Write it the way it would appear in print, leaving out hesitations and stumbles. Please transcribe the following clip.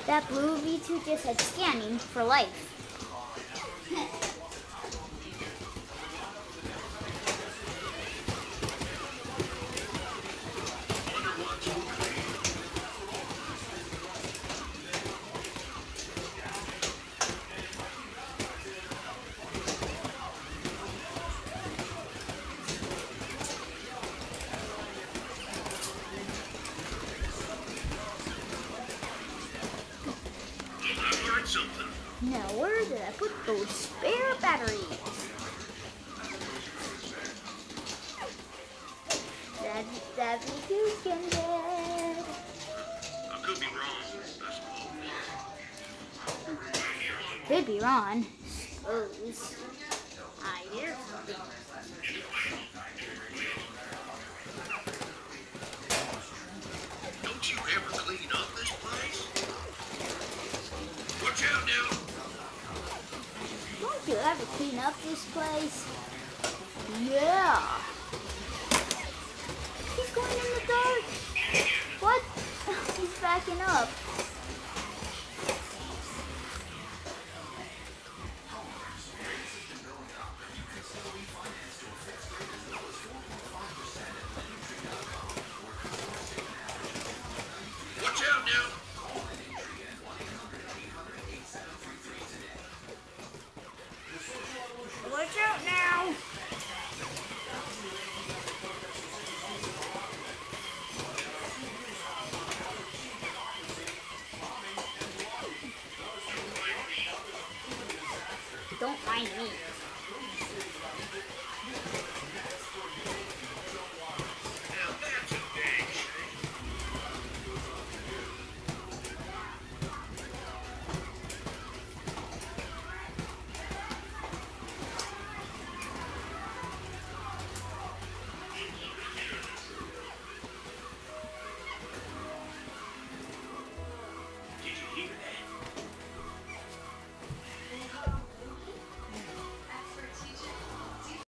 That blue V2 just said scanning for life. Now, where did I put those spare batteries? That V2's getting dead. I could be wrong, I suppose. Could be wrong. Suppose. I hear something. Don't you ever clean up this place? Watch out now! Don't you ever clean up this place? Yeah. He's going in the dark. What? He's backing up. Watch out now! Watch out now. Don't mind me.